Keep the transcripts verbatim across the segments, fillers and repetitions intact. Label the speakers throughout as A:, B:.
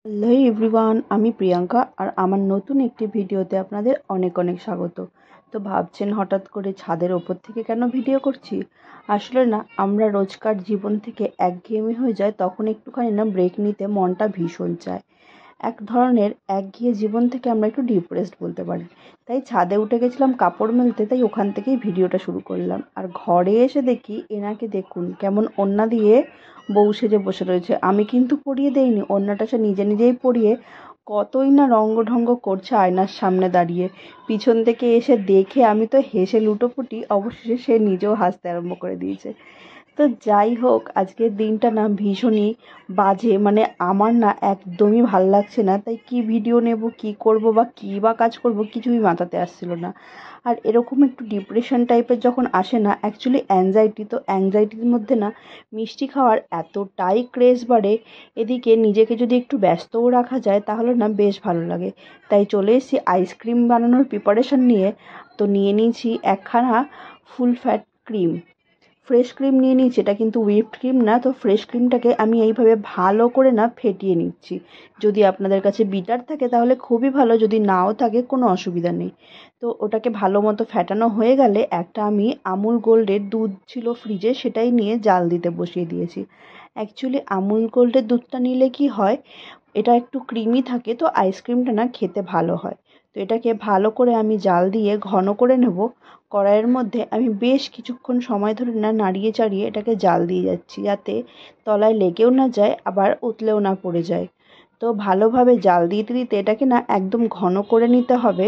A: Hello everyone, আমি প্রিয়াঙ্কা আর আমার নতুন একটি ভিডিওতে আপনাদের অনেক অনেক স্বাগত। তো ভাবছেন হঠাৎ করে ছাদের ওপর থেকে কেন ভিডিও করছি? আসলে না, আমরা রোজকার জীবন থেকে একঘেয়েমি হয়ে যায়, তখন একটুখানি না ব্রেক নিতে মনটা ভীষণ চায়। এক ধরনের একঘেয়ে জীবন থেকে আমরা একটু ডিপ্রেসড বলতে পারি। তাই ছাদে উঠে গেছিলাম কাপড় মেলতে, তাই ওখান থেকেই ভিডিওটা শুরু করলাম। আর ঘরে এসে দেখি এনাকে দেখুন কেমন ওড়না দিয়ে বউ সেজে বসে রয়েছে। আমি কিন্তু পরিয়ে দেইনি, ওড়নাটা সে নিজে নিজেই পরিয়ে কতই না রঙ্গঢঙ্গ করছে আয়নার সামনে দাঁড়িয়ে। পিছন থেকে এসে দেখে আমি তো হেসে লুটোপুটি, অবশেষে সে নিজেও হাসতে আরম্ভ করে দিয়েছে। তো যাই হোক, আজকের দিনটা না ভীষণই বাজে, মানে আমার না একদমই ভাল লাগছে না। তাই কি ভিডিও নেব, কি করব বা কী বা কাজ করব, কিছুই মাথাতে আসছিল না। আর এরকম একটু ডিপ্রেশন টাইপের যখন আসে না, অ্যাকচুয়ালি অ্যাংজাইটি, তো অ্যাংজাইটির মধ্যে না মিষ্টি খাওয়ার এতটাই ক্রেজ বাড়ে। এদিকে নিজেকে যদি একটু ব্যস্তও রাখা যায় তাহলে না বেশ ভালো লাগে। তাই চলে এসেছি আইসক্রিম বানানোর প্রিপারেশন নিয়ে। তো নিয়ে নিয়েছি একখানা full fat cream, fresh cream নিয়ে নিয়েছি। এটা কিন্তু হুইপড ক্রিম না। তো ফ্রেশ ক্রিমটাকে আমি এইভাবে ভালো করে না ফেটিয়ে নিচ্ছি। যদি আপনাদের কাছে বিটার থাকে তাহলে খুবই ভালো, যদি নাও থাকে কোনো অসুবিধা নেই। তো ওটাকে ভালো মতো ফেটানো হয়ে গেলে একটা আমি আমুল গোল্ডের দুধ ছিল ফ্রিজে, সেটাই নিয়ে জাল দিতে বসিয়ে দিয়েছি। অ্যাকচুয়ালি আমুল গোল্ডের দুধটা নিলে কি হয়, এটা একটু ক্রিমি থাকে, তো আইসক্রিমটা না খেতে ভালো হয়। তো এটাকে ভালো করে আমি জাল দিয়ে ঘন করে নেব। কড়াইয়ের মধ্যে আমি বেশ কিছুক্ষণ সময় ধরে না নাড়িয়ে চাড়িয়ে এটাকে জাল দিয়ে যাচ্ছি, যাতে তলায় লেগেও না যায় আবার উতলেও না পড়ে যায়। তো ভালোভাবে জাল দিতে দিতে এটাকে না একদম ঘন করে নিতে হবে।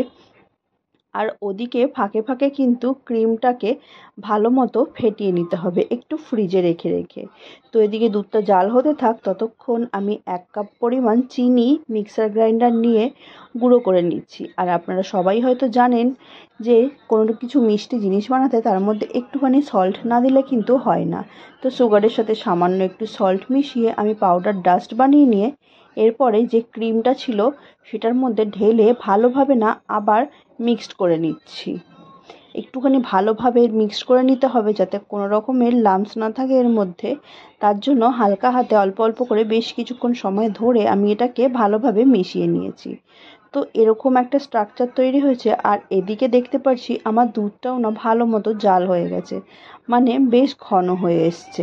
A: আর ওদিকে ফাঁকে ফাঁকে কিন্তু ক্রিমটাকে ভালো মতো ফেটিয়ে নিতে হবে একটু ফ্রিজে রেখে রেখে। তো এদিকে দুধটা জাল হতে থাক, ততক্ষণ আমি এক কাপ পরিমাণ চিনি মিক্সার গ্রাইন্ডার নিয়ে গুঁড়ো করে নিচ্ছি। আর আপনারা সবাই হয়তো জানেন যে কোনো কিছু মিষ্টি জিনিস বানাতে তার মধ্যে একটুখানি সল্ট না দিলে কিন্তু হয় না। তো সুগারের সাথে সামান্য একটু সল্ট মিশিয়ে আমি পাউডার ডাস্ট বানিয়ে নিয়ে এরপরে যে ক্রিমটা ছিল সেটার মধ্যে ঢেলে ভালোভাবে না আবার মিক্সড করে নিচ্ছি। একটুখানি ভালোভাবে মিক্সড করে নিতে হবে যাতে কোনো রকমের লাম্পস না থাকে এর মধ্যে। তার জন্য হালকা হাতে অল্প অল্প করে বেশ কিছুক্ষণ সময় ধরে আমি এটাকে ভালোভাবে মিশিয়ে নিয়েছি। তো এরকম একটা স্ট্রাকচার তৈরি হয়েছে। আর এদিকে দেখতে পাচ্ছি আমার দুধটাও না ভালো মতো জাল হয়ে গেছে, মানে বেশ ঘন হয়ে এসছে।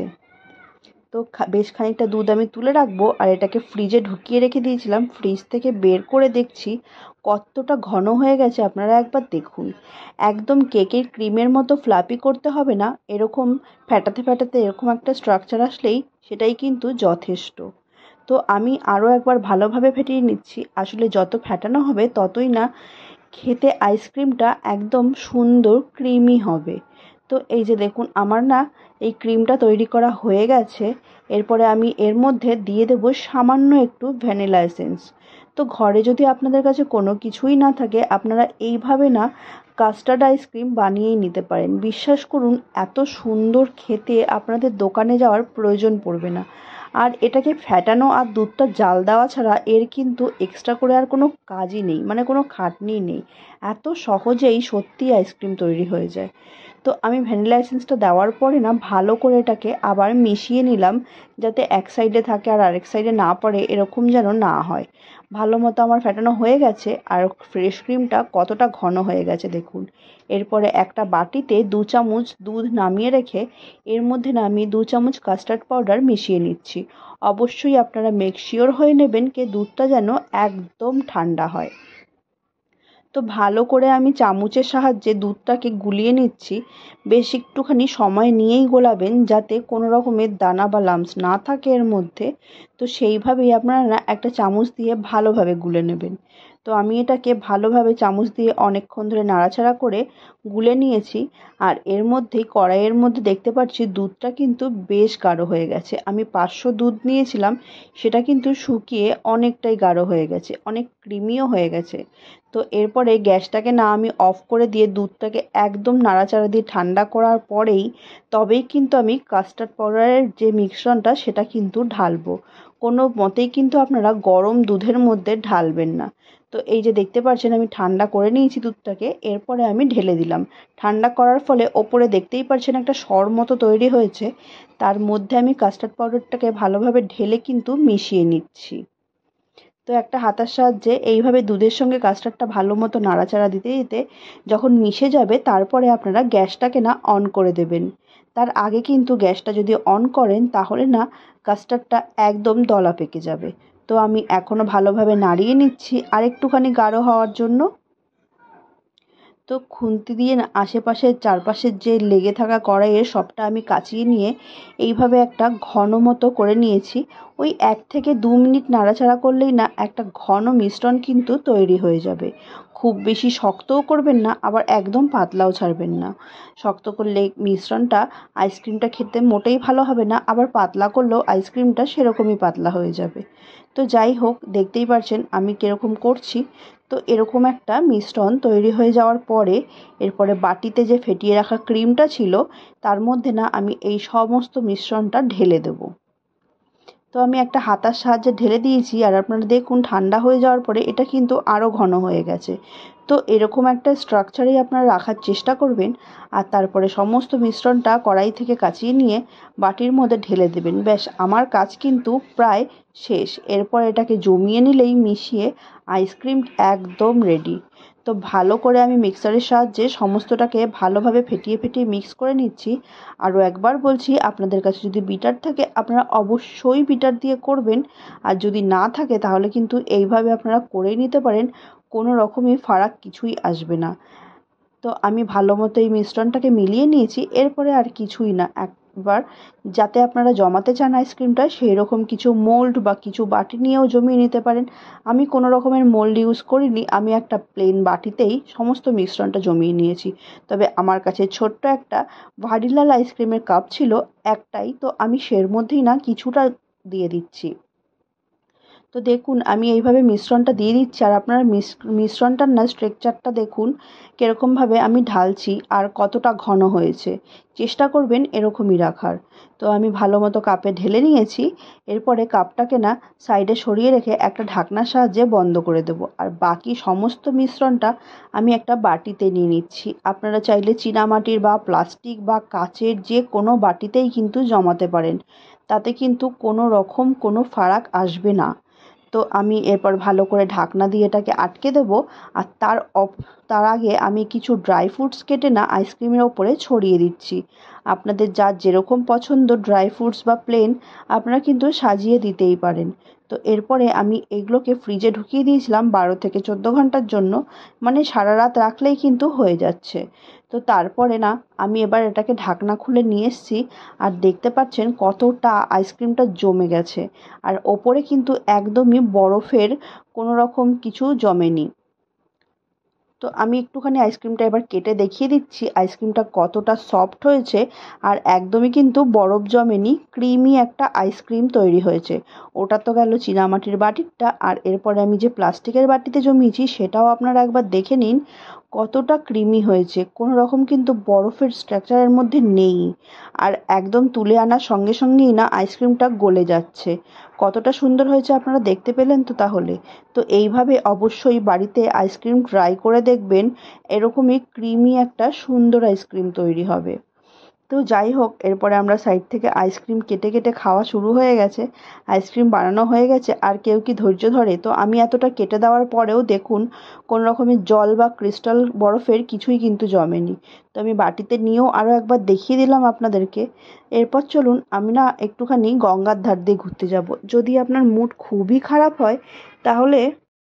A: তো বেশ খানিকটা দুধ আমি তুলে রাখবো। আর এটাকে ফ্রিজে ঢুকিয়ে রেখে দিয়েছিলাম, ফ্রিজ থেকে বের করে দেখছি কতটা ঘন হয়ে গেছে। আপনারা একবার দেখুন, একদম কেকের ক্রিমের মতো ফ্লাপি করতে হবে না, এরকম ফ্যাটাতে ফ্যাটাতে এরকম একটা স্ট্রাকচার আসলেই সেটাই কিন্তু যথেষ্ট। তো আমি আরও একবার ভালোভাবে ফেটিয়ে নিচ্ছি। আসলে যত ফ্যাটানো হবে ততই না খেতে আইসক্রিমটা একদম সুন্দর ক্রিমি হবে। তো এই যে দেখুন, আমার না এই ক্রিমটা তৈরি করা হয়ে গেছে। এরপরে আমি এর মধ্যে দিয়ে দেবো সামান্য একটু ভ্যানিলা এসেন্স। তো ঘরে যদি আপনাদের কাছে কোনো কিছুই না থাকে, আপনারা এইভাবে না কাস্টার্ড আইসক্রিম বানিয়েই নিতে পারেন। বিশ্বাস করুন, এত সুন্দর খেতে আপনাদের দোকানে যাওয়ার প্রয়োজন পড়বে না। আর এটাকে ফ্যাটানো আর দুধটা জাল দেওয়া ছাড়া এর কিন্তু এক্সট্রা করে আর কোনো কাজই নেই, মানে কোনো খাটনি নেই। এত সহজেই সত্যি আইসক্রিম তৈরি হয়ে যায়। তো আমি ভ্যানিলা এসেন্সটা দেওয়ার পরে না ভালো করে এটাকে আবার মিশিয়ে নিলাম, যাতে এক সাইডে থাকে আর আরেক সাইডে না পড়ে, এরকম যেন না হয়। ভালো মতো আমার ফ্যাটানো হয়ে গেছে। আর ফ্রেশ ক্রিমটা কতটা ঘন হয়ে গেছে দেখুন। এরপরে একটা বাটিতে দু চামচ দুধ নামিয়ে রেখে এর মধ্যে না আমি দু চামচ কাস্টার্ড পাউডার মিশিয়ে নিচ্ছি। অবশ্যই আপনারা মেক শিওর হয়ে নেবেন যে দুধটা যেন একদম ঠান্ডা হয়। তো ভালো করে আমি চামচের সাহায্যে দুধটাকে গুলিয়ে নিচ্ছি। বেশ একটুখানি সময় নিয়েই গোলাবেন, যাতে কোনো রকমের দানা বা লাম্পস না থাকে এর মধ্যে। তো সেইভাবেই আপনারা না একটা চামচ দিয়ে ভালোভাবে গুলে নেবেন। তো আমি এটাকে ভালোভাবে চামচ দিয়ে অনেকক্ষণ ধরে নাড়াচাড়া করে গুলে নিয়েছি। আর এর মধ্যেই কড়াইয়ের মধ্যে দেখতে পাচ্ছি দুধটা কিন্তু বেশ গাঢ় হয়ে গেছে। আমি পাঁচশো দুধ নিয়েছিলাম, সেটা কিন্তু শুকিয়ে অনেকটাই গাঢ় হয়ে গেছে, অনেক ক্রিমিও হয়ে গেছে। তো এরপরে গ্যাসটাকে না আমি অফ করে দিয়ে দুধটাকে একদম নাড়াচাড়া দিয়ে ঠান্ডা করার পরেই তবেই কিন্তু আমি কাস্টার্ড পাউডারের যে মিশ্রণটা সেটা কিন্তু ঢালবো। কোনো মতেই কিন্তু আপনারা গরম দুধের মধ্যে ঢালবেন না। তো এই যে দেখতে পাচ্ছেন আমি ঠান্ডা করে নিয়েছি দুধটাকে, এরপরে আমি ঢেলে দিলাম। ঠান্ডা করার ফলে ওপরে দেখতেই পাচ্ছেন একটা সর মতো তৈরি হয়েছে, তার মধ্যে আমি কাস্টার্ড পাউডারটাকে ভালোভাবে ঢেলে কিন্তু মিশিয়ে নিচ্ছি। তো একটা হাতার সাহায্যে এইভাবে দুধের সঙ্গে কাস্টার্ডটা ভালো মতো নাড়াচাড়া দিতে দিতে যখন মিশে যাবে তারপরে আপনারা গ্যাসটাকে না অন করে দেবেন। তার আগে কিন্তু গ্যাসটা যদি অন করেন তাহলে না কাস্টার্ডটা একদম দলা পেকে যাবে। তো আমি এখনও ভালোভাবে নাড়িয়ে নিচ্ছি আর একটুখানি গাঢ় হওয়ার জন্য। তো খুন্তি দিয়ে না আশেপাশের চারপাশের যে লেগে থাকা কড়াইয়ের সবটা আমি কাচিয়ে নিয়ে এইভাবে একটা ঘন মতো করে নিয়েছি। ওই এক থেকে দু মিনিট নাড়াচাড়া করলেই না একটা ঘন মিশ্রণ কিন্তু তৈরি হয়ে যাবে। খুব বেশি শক্তও করবেন না, আবার একদম পাতলাও ছাড়বেন না। শক্ত করলে মিশ্রণটা আইসক্রিমটা খেতে মোটেই ভালো হবে না, আবার পাতলা করলেও আইসক্রিমটা সেরকমই পাতলা হয়ে যাবে। তো যাই হোক, দেখতেই পারছেন আমি কীরকম করছি। তো এরকম একটা মিশ্রণ তৈরি হয়ে যাওয়ার পরে এরপরে বাটিতে যে ফেটিয়ে রাখা ক্রিমটা ছিল তার মধ্যে না আমি এই সমস্ত মিশ্রণটা ঢেলে দেব। তো আমি একটা হাতার সাহায্যে ঢেলে দিয়েছি আর আপনারা দেখুন ঠান্ডা হয়ে যাওয়ার পরে এটা কিন্তু আরও ঘন হয়ে গেছে। তো এরকম একটা স্ট্রাকচারেই আপনারা রাখার চেষ্টা করবেন আর তারপরে সমস্ত মিশ্রণটা কড়াই থেকে কাচিয়ে নিয়ে বাটির মধ্যে ঢেলে দেবেন। ব্যাস, আমার কাজ কিন্তু প্রায় শেষ। এরপর এটাকে জমিয়ে নিলেই মিশিয়ে আইসক্রিম একদম রেডি। তো ভালো করে আমি মিক্সারের সাহায্যে সমস্তটাকে ভালোভাবে ফেটিয়ে ফেটিয়ে মিক্স করে নিচ্ছি। আরও একবার বলছি, আপনাদের কাছে যদি বিটার থাকে আপনারা অবশ্যই বিটার দিয়ে করবেন, আর যদি না থাকে তাহলে কিন্তু এইভাবে আপনারা করেই নিতে পারেন, কোনো রকমই ফারাক কিছুই আসবে না। তো আমি ভালো মতো এই মিশ্রণটাকে মিলিয়ে নিয়েছি। এরপরে আর কিছুই না, একবার যাতে আপনারা জমাতে চান আইসক্রিমটা সেই রকম কিছু মোল্ড বা কিছু বাটি নিয়েও জমিয়ে নিতে পারেন। আমি কোনো রকমের মোল্ড ইউজ করিনি, আমি একটা প্লেন বাটিতেই সমস্ত মিশ্রণটা জমিয়ে নিয়েছি। তবে আমার কাছে ছোট্ট একটা ভ্যানিলা আইসক্রিমের কাপ ছিল একটাই, তো আমি সের মধ্যেই না কিছুটা দিয়ে দিচ্ছি। তো দেখুন আমি এইভাবে মিশ্রণটা দিয়ে দিচ্ছি আর আপনারা মিশ্রণটার না স্ট্রাকচারটা দেখুন কীরকমভাবে আমি ঢালছি আর কতটা ঘন হয়েছে। চেষ্টা করবেন এরকমই রাখার। তো আমি ভালো মতো কাপে ঢেলে নিয়েছি। এরপরে কাপটাকে না সাইডে সরিয়ে রেখে একটা ঢাকনার সাহায্যে বন্ধ করে দেবো আর বাকি সমস্ত মিশ্রণটা আমি একটা বাটিতে নিয়ে নিচ্ছি। আপনারা চাইলে চীনামাটির বা প্লাস্টিক বা কাচের যে কোনো বাটিতেই কিন্তু জমাতে পারেন, তাতে কিন্তু কোনো রকম কোনো ফারাক আসবে না। তো আমি এরপর ভালো করে ঢাকনা দিয়ে এটাকে আটকে দেবো আর তার অপ তার আগে আমি কিছু ড্রাই ফ্রুটস কেটে না আইসক্রিমের ওপরে ছড়িয়ে দিচ্ছি। আপনাদের যার যেরকম পছন্দ ড্রাই ফ্রুটস বা প্লেন আপনারা কিন্তু সাজিয়ে দিতেই পারেন। তো এরপরে আমি এগুলোকে ফ্রিজে ঢুকিয়ে দিয়েছিলাম বারো থেকে চোদ্দো ঘন্টার জন্য, মানে সারা রাত রাখলেই কিন্তু হয়ে যাচ্ছে। তো তারপরে না আমি এবার এটাকে ঢাকনা খুলে নিয়ে এসেছি আর দেখতে পাচ্ছেন কতটা আইসক্রিমটা জমে গেছে আর ওপরে কিন্তু একদমই বরফের কোনো রকম কিছু জমেনি। তো আমি একটুখানি আইসক্রিমটা এবার কেটে দেখিয়ে দিচ্ছি আইসক্রিমটা কতটা সফট হয়েছে আর একদমই কিন্তু বরফ জমেনি, ক্রিমি একটা আইসক্রিম তৈরি হয়েছে। ওটা তো গেল চীনামাটির বাটিরটা, আর এরপরে আমি যে প্লাস্টিকের বাটিতে জমিয়েছি সেটাও আপনারা একবার দেখে নিন কতটা ক্রিমি হয়েছে। কোনো রকম কিন্তু বরফের স্ট্রাকচারের মধ্যে নেই আর একদম তুলে আনার সঙ্গে সঙ্গেই না আইসক্রিমটা গলে যাচ্ছে। কতটা সুন্দর হয়েছে আপনারা দেখতে পেলেন তো তাহলে। তো এইভাবে অবশ্যই বাড়িতে আইসক্রিম ট্রাই করে দেখবেন, এরকমই ক্রিমি একটা সুন্দর আইসক্রিম তৈরি হবে। তো যাই হোক, এরপরে আমরা সাইড থেকে আইসক্রিম কেটে কেটে খাওয়া শুরু হয়ে গেছে, আইসক্রিম বানানো হয়ে গেছে। আর কেউ কি ধৈর্য ধরে? তো আমি এতটা কেটে দেওয়ার পরেও দেখুন কোনো রকমের জল বা ক্রিস্টাল বরফের কিছুই কিন্তু জমেনি। তো আমি বাটিতে নিয়েও আরও একবার দেখিয়ে দিলাম আপনাদেরকে। এরপর চলুন আমি না একটুখানি গঙ্গার ধার দিয়ে ঘুরতে যাব। যদি আপনার মুড খুবই খারাপ হয় তাহলে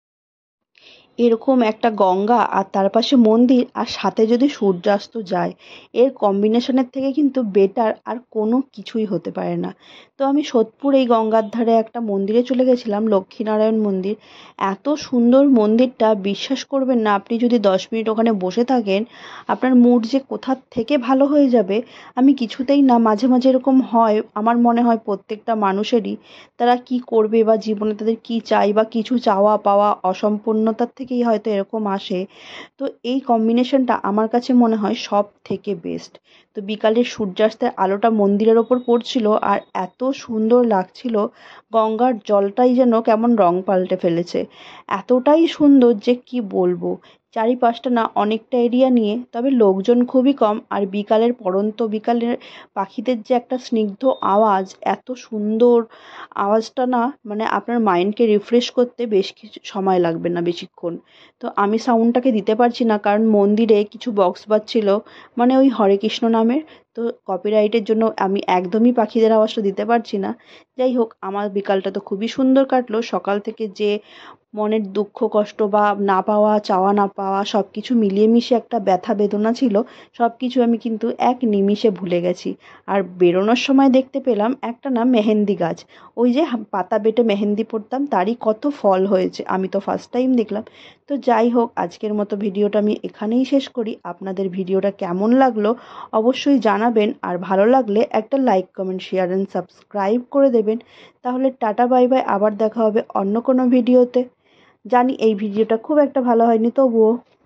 A: এরকম একটা গঙ্গা আর তার পাশে মন্দির আর সাথে যদি সূর্যাস্ত যায়, এর কম্বিনেশনের থেকে কিন্তু বেটার আর কোনো কিছুই হতে পারে না। তো আমি সোদপুর এই গঙ্গার ধারে একটা মন্দিরে চলে গেছিলাম, লক্ষ্মীনারায়ণ মন্দির। এত সুন্দর মন্দিরটা, বিশ্বাস করবেন না, আপনি যদি দশ মিনিট ওখানে বসে থাকেন আপনার মুড যে কোথা থেকে ভালো হয়ে যাবে আমি কিছুতেই না। মাঝে মাঝে এরকম হয়, আমার মনে হয় প্রত্যেকটা মানুষেরই, তারা কি করবে বা জীবনে তাদের কি চাই বা কিছু চাওয়া পাওয়া অসম্পূর্ণতার থেকেই হয়তো এরকম আসে। তো এই কম্বিনেশনটা আমার কাছে মনে হয় সব থেকে বেস্ট। তো বিকালের সূর্যাস্তের আলোটা মন্দিরের ওপর পড়ছিল আর এত সুন্দর লাগছিল, গঙ্গার জলটাই যেন কেমন রং পাল্টে ফেলেছে। এতটাই সুন্দর যে কি বলবো। চারিপাশটা না অনেকটা এরিয়া নিয়ে, তবে লোকজন খুবই কম। আর বিকালের পড়ন্ত বিকালের পাখিদের যে একটা স্নিগ্ধ আওয়াজ, এত সুন্দর আওয়াজটা না, মানে আপনার মাইন্ডকে রিফ্রেশ করতে বেশ কিছু সময় লাগবে না, বেশিক্ষণ। তো আমি সাউন্ডটাকে দিতে পারছি না, কারণ মন্দিরে কিছু বক্স বাজছিল, মানে ওই হরে কৃষ্ণ নামের। তো কপিরাইটের জন্য আমি একদমই পাখিদের আওয়াজটা দিতে পারছি না। যাই হোক, আমার বিকালটা তো খুবই সুন্দর কাটলো। সকাল থেকে যে মনের দুঃখ কষ্ট বা না পাওয়া, চাওয়া না পাওয়া সব কিছু মিলিয়ে মিশিয়ে একটা ব্যথা বেদনা ছিল, সব কিছু আমি কিন্তু এক নিমিষে ভুলে গেছি। আর বেরোনোর সময় দেখতে পেলাম একটা না মেহেন্দি গাছ, ওই যে হা- পাতা বেটে মেহেন্দি পড়তাম তারই কত ফল হয়েছে, আমি তো ফার্স্ট টাইম দেখলাম। তো যাই হোক, আজকের মতো ভিডিওটা আমি এখানেই শেষ করি। আপনাদের ভিডিওটা কেমন লাগলো অবশ্যই জানাবেন, আর ভালো লাগলে একটা like comment share and subscribe করে দেবেন। তাহলে টাটা বাই বাই, আবার দেখা হবে অন্য কোনো ভিডিওতে। জানি এই ভিডিওটা খুব একটা ভালো হয়নি, তবুও